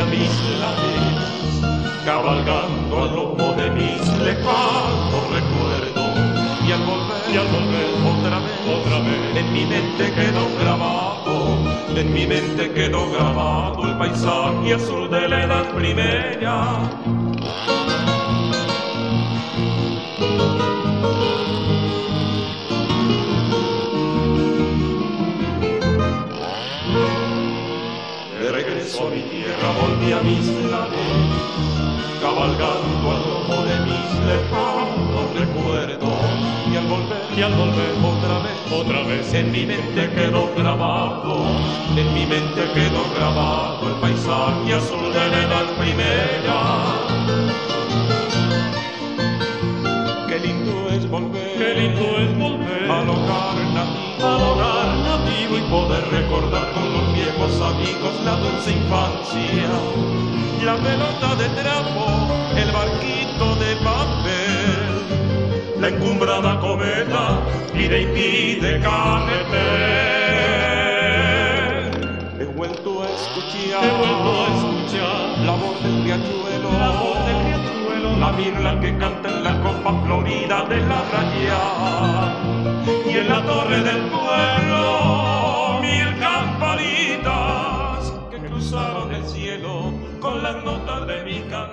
mis lares, cabalgando al lomo de mis lejanos recuerdos. Y al volver otra vez, en mi mente quedó grabado el paisaje azul de la edad primera. De regreso a mi tierra volví a mis lares, cabalgando al lomo de mis lejanos recuerdos. Y al volver otra vez, en mi mente quedó grabado el paisaje azul de la edad primera. Qué lindo es volver al hogar nativo y poder recordar con los viejos amigos la dulce infancia, la pelota de trapo, el barquito de papel, la encumbrada cometa y de carretel. He vuelto a escuchar la voz del riachuelo, la mirla que canta en la copa florida de la raya, y en la torre del pueblo 1000 campanitas que cruzaron el cielo con las notas de mi canción.